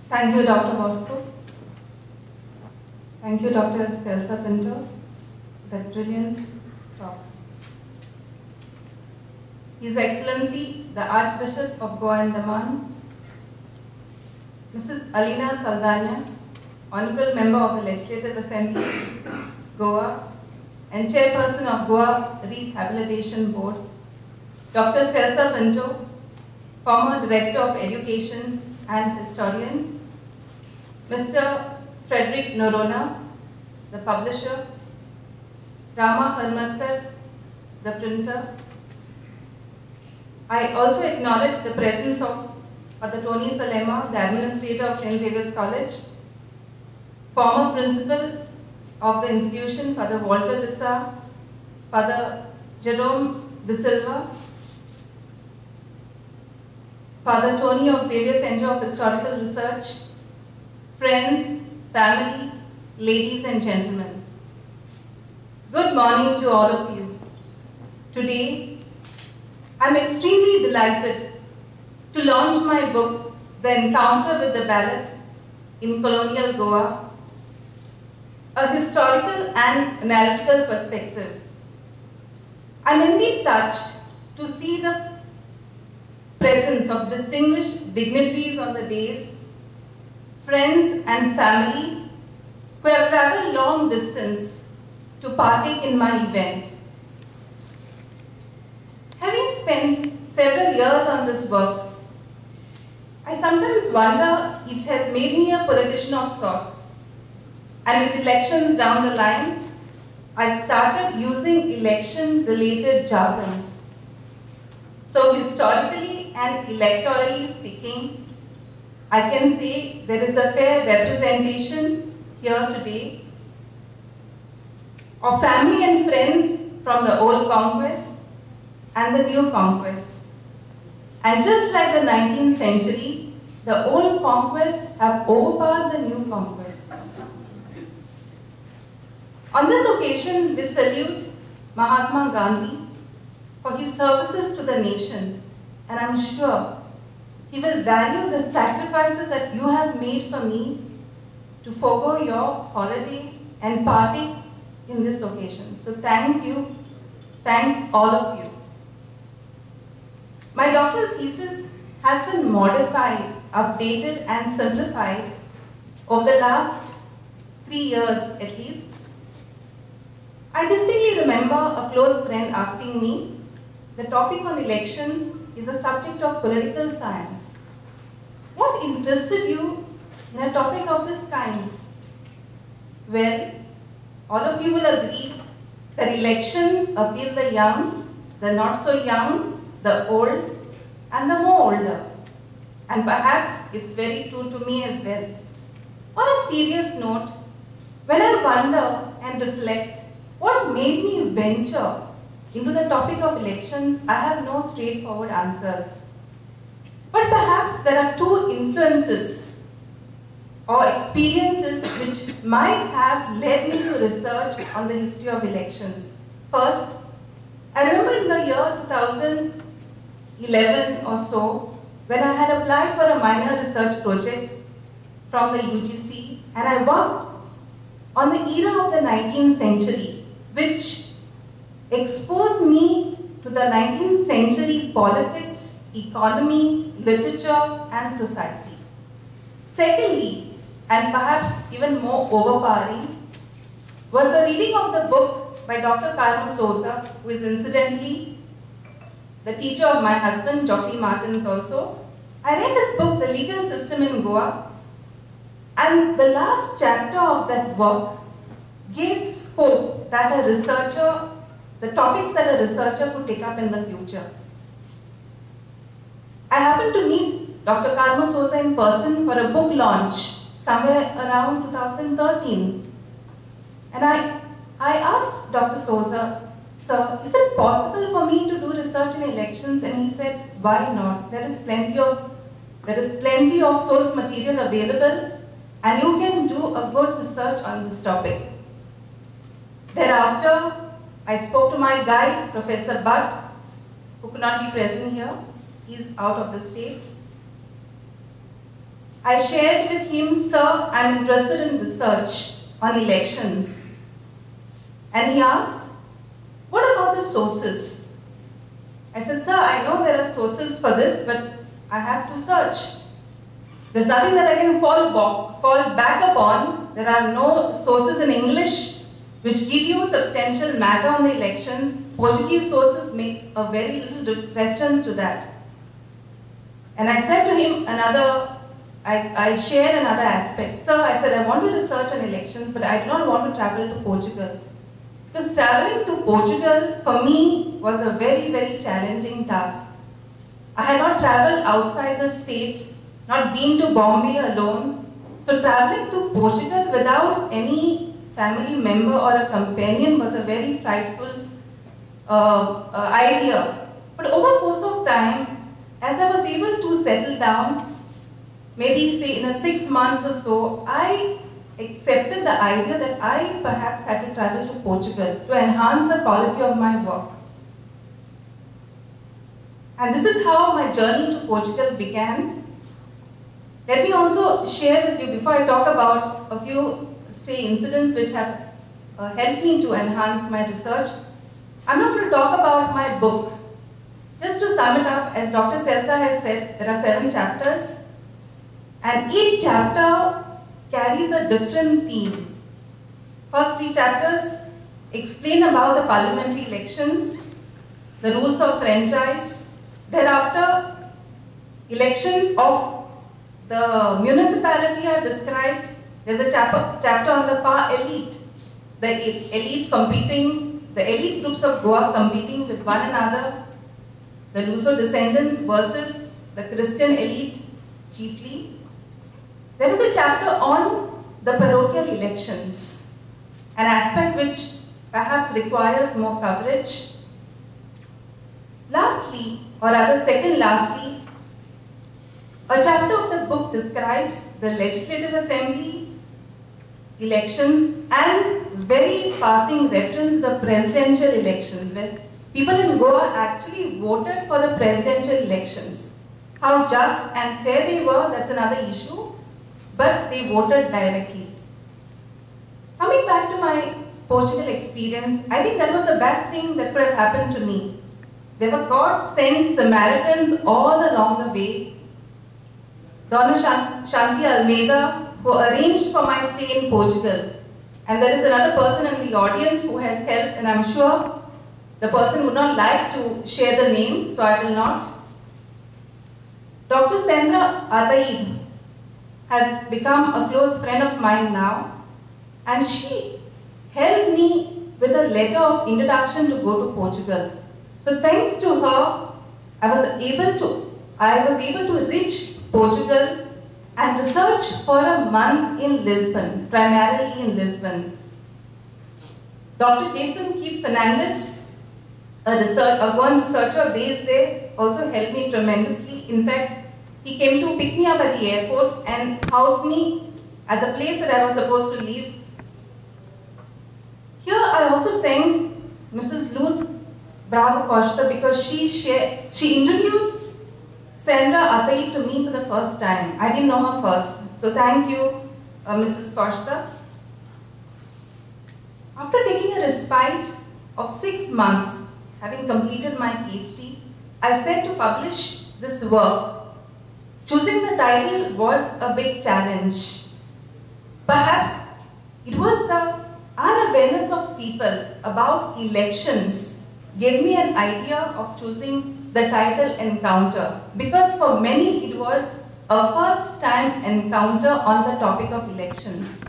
Thank you, Dr. Bosco. Thank you, Dr. Celsa Pinto, that brilliant talk. His Excellency, the Archbishop of Goa and Daman, Mrs. Alina Saldana, Honorable Member of the Legislative Assembly, Goa, and Chairperson of Goa Rehabilitation Board, Dr. Celsa Pinto, former Director of Education and Historian, Mr. Frederick Noronha, the publisher, Rama Harmatkar, the printer. I also acknowledge the presence of Father Tony Salema, the administrator of St. Xavier's College, former principal of the institution, Father Walter Dissa, Father Jerome De Silva, Father Tony of Xavier Center of Historical Research, friends, family, ladies and gentlemen. Good morning to all of you. Today, I'm extremely delighted to launch my book, The Encounter with the Ballot in Colonial Goa, a historical and analytical perspective. I'm indeed touched to see the presence of distinguished dignitaries on the days, friends and family who have traveled long distance to partake in my event. Having spent several years on this work, I sometimes wonder if it has made me a politician of sorts. And with elections down the line, I've started using election-related jargons. So historically and electorally speaking, I can say there is a fair representation here today of family and friends from the old conquest and the new conquest. And just like the 19th century, the old conquests have overpowered the new conquests. On this occasion, we salute Mahatma Gandhi for his services to the nation, and I'm sure he will value the sacrifices that you have made for me to forego your holiday and partake in this occasion. So thank you. Thanks all of you. My doctoral thesis has been modified, updated and simplified over the last 3 years at least. I distinctly remember a close friend asking me, the topic on elections is a subject of political science. What interested you in a topic of this kind? Well, all of you will agree that elections appeal the young, the not so young, the old, and the more older. And perhaps it's very true to me as well. On a serious note, when I wonder and reflect what made me venture into the topic of elections, I have no straightforward answers. But perhaps there are two influences or experiences which might have led me to research on the history of elections. First, I remember in the year 2011 or so, when I had applied for a minor research project from the UGC, and I worked on the era of the 19th century, which exposed me to the 19th century politics, economy, literature, and society. Secondly, and perhaps even more overpowering, was the reading of the book by Dr. Carmo Souza, who is incidentally the teacher of my husband, Geoffrey Martins also. I read this book, The Legal System in Goa, and the last chapter of that work gave scope that a researcher, the topics that a researcher could take up in the future. I happened to meet Dr. Carmo Souza in person for a book launch somewhere around 2013. And I asked Dr. Souza, sir, is it possible for me to do research in elections? And he said, why not? There is plenty of source material available, and you can do a good research on this topic. Thereafter, I spoke to my guide, Professor Butt, who could not be present here. He is out of the state. I shared with him, "Sir, I'm interested in research on elections." And he asked, "What about the sources?" I said, "Sir, I know there are sources for this, but I have to search. There's nothing that I can fall back upon. There are no sources in English which give you substantial matter on the elections. Portuguese sources make a very little reference to that." And I said to him I shared another aspect. "Sir," I said, "I want to research on elections, but I do not want to travel to Portugal." Because traveling to Portugal for me was a very, very challenging task. I had not traveled outside the state, not been to Bombay alone. So traveling to Portugal without any family member or a companion was a very frightful idea. But over the course of time, as I was able to settle down, maybe say in 6 months or so, I accepted the idea that I perhaps had to travel to Portugal to enhance the quality of my work. And this is how my journey to Portugal began. Let me also share with you, before I talk about a few stray incidents which have helped me to enhance my research, I'm not going to talk about my book. Just to sum it up, as Dr. Seltzer has said, there are 7 chapters, and each chapter carries a different theme. First 3 chapters explain about the parliamentary elections, the rules of franchise. Thereafter, elections of the municipality are described. There's a chapter on the power elite, the elite competing, the elite groups of Goa competing with one another, the Luso descendants versus the Christian elite chiefly. There is a chapter on the parochial elections, an aspect which perhaps requires more coverage. Lastly, or rather second lastly, a chapter of the book describes the Legislative Assembly elections and very passing reference to the presidential elections, where people in Goa actually voted for the presidential elections. How just and fair they were, that's another issue, but they voted directly. Coming back to my Portugal experience, I think that was the best thing that could have happened to me. There were God-sent Samaritans all along the way. Donna Shanti Almeida, who arranged for my stay in Portugal. And there is another person in the audience who has helped, and I'm sure the person would not like to share the name, so I will not. Dr. Sandra Ataid has become a close friend of mine now, and she helped me with a letter of introduction to go to Portugal. So thanks to her, I was able to reach Portugal and research for a month in Lisbon, primarily in Lisbon. Dr. Jason Keith Fernandez, a one researcher based there, also helped me tremendously. In fact, he came to pick me up at the airport and housed me at the place that I was supposed to leave. Here I also thank Mrs. Luz Bravo Costa because she introduced Sandra Ataid to me for the first time. I didn't know her first. So thank you, Mrs. Costa. After taking a respite of 6 months, having completed my PhD, I set to publish this work. Choosing the title was a big challenge. Perhaps it was the unawareness of people about elections gave me an idea of choosing the title Encounter, because for many it was a first-time encounter on the topic of elections.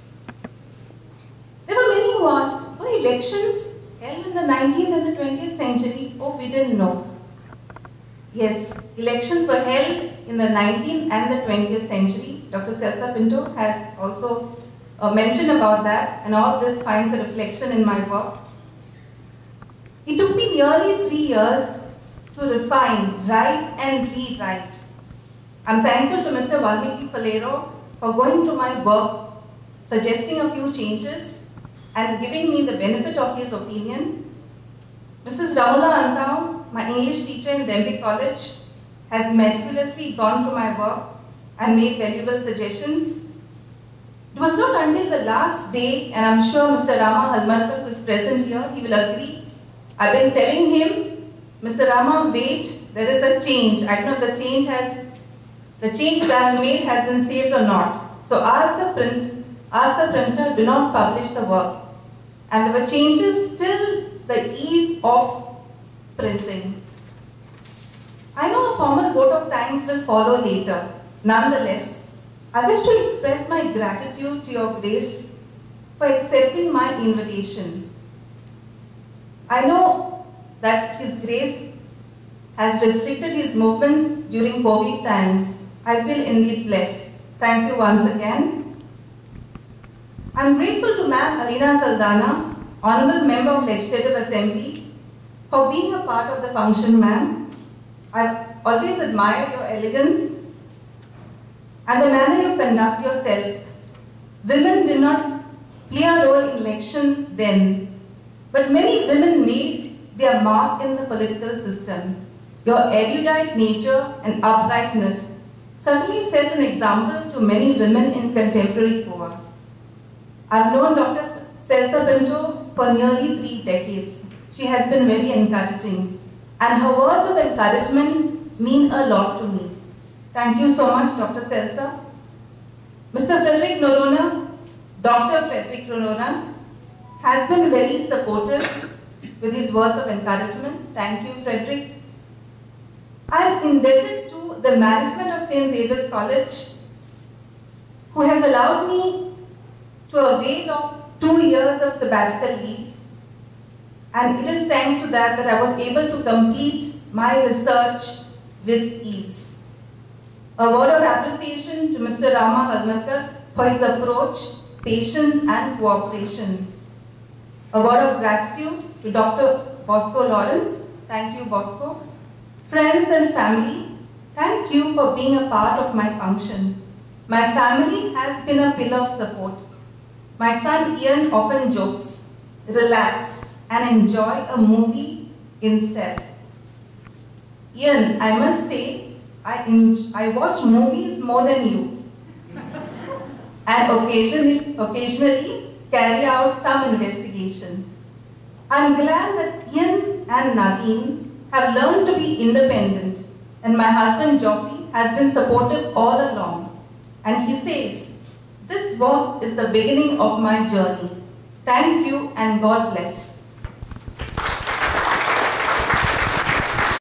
There were many who asked, were elections held in the 19th and the 20th century? Oh, we didn't know. Yes, elections were held in the 19th and the 20th century. Dr. Celsa Pinto has also mentioned about that, and all this finds a reflection in my work. It took me nearly 3 years to refine, write and rewrite. I'm thankful to Mr. Valmiki Falero for going to my work, suggesting a few changes and giving me the benefit of his opinion. Mrs. Ramula Antau, my English teacher in Dembi College, has meticulously gone through my work. and made valuable suggestions. It was not until the last day, and I'm sure Mr. Rama Halmarkar, who is present here, he will agree. I've been telling him, Mr. Rama, wait, there is a change. I don't know if the change that I have made has been saved or not. So ask the printer, do not publish the work. And there were changes till the eve of printing. I know a formal vote of thanks will follow later. Nonetheless, I wish to express my gratitude to Your Grace for accepting my invitation. I know that His Grace has restricted his movements during COVID times. I feel indeed blessed. Thank you once again. I am grateful to Ma'am Alina Saldana, Honorable Member of Legislative Assembly, for being a part of the function, ma'am. I've always admired your elegance and the manner you conduct yourself. Women did not play a role in elections then, but many women made their mark in the political system. Your erudite nature and uprightness certainly sets an example to many women in contemporary Goa. I've known Dr. Celsa Pinto for nearly 3 decades. She has been very encouraging, and her words of encouragement mean a lot to me. Thank you so much, Dr. Celsa. Mr. Frederick Noronha, Dr. Frederick Noronha, has been very supportive with his words of encouragement. Thank you, Frederick. I am indebted to the management of St. Xavier's College, who has allowed me to avail of 2 years of sabbatical leave. And it is thanks to that I was able to complete my research with ease. A word of appreciation to Mr. Rama Halmarkar for his approach, patience and cooperation. A word of gratitude to Dr. Bosco Lawrence. Thank you, Bosco. Friends and family, thank you for being a part of my function. My family has been a pillar of support. My son Ian often jokes, relax and enjoy a movie instead. Ian, I must say, I watch movies more than you and occasionally carry out some investigation. I'm glad that Ian and Nadine have learned to be independent, and my husband Geoffrey has been supportive all along. And he says, this work is the beginning of my journey. Thank you and God bless.